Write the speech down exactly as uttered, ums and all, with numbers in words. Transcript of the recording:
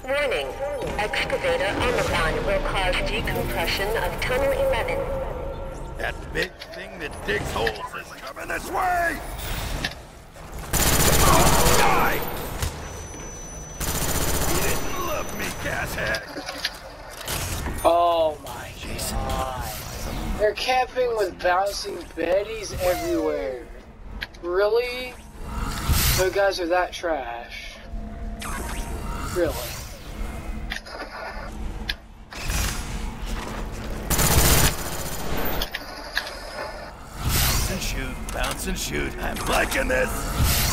Warning. Excavator Omicron will cause decompression of Tunnel eleven. That big thing that digs holes is coming this way! Oh, die! You didn't love me, gashead! Oh my god. They're camping with bouncing Bettys everywhere. Really? You guys are that trash. Really? Bounce and shoot, bounce and shoot. I'm liking this!